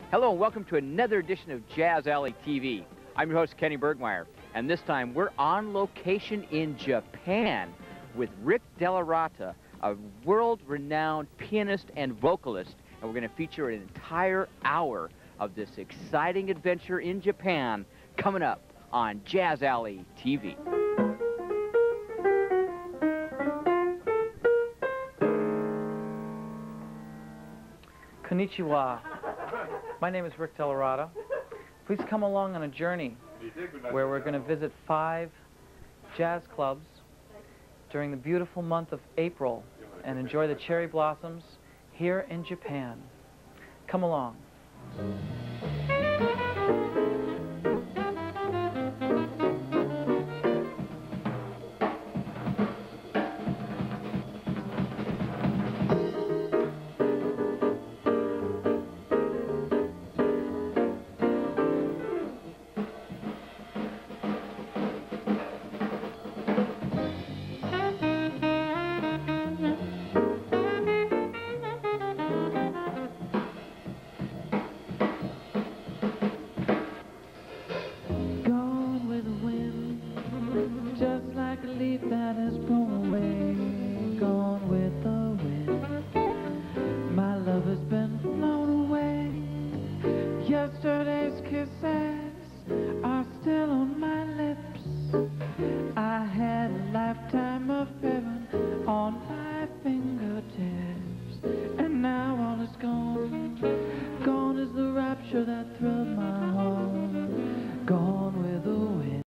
Hello and welcome to another edition of Jazz Alley TV. I'm your host, Kenny Bergmeyer, and this time we're on location in Japan with Rick DellaRatta, a world-renowned pianist and vocalist, and we're going to feature an entire hour of this exciting adventure in Japan coming up on Jazz Alley TV. Konnichiwa. My name is Rick DellaRatta. Please come along on a journey where we're going to visit 5 jazz clubs during the beautiful month of April and enjoy the cherry blossoms here in Japan. Come along. That has blown away, gone with the wind. My love has been blown away. Yesterday's kisses are still on my lips. I had a lifetime affair.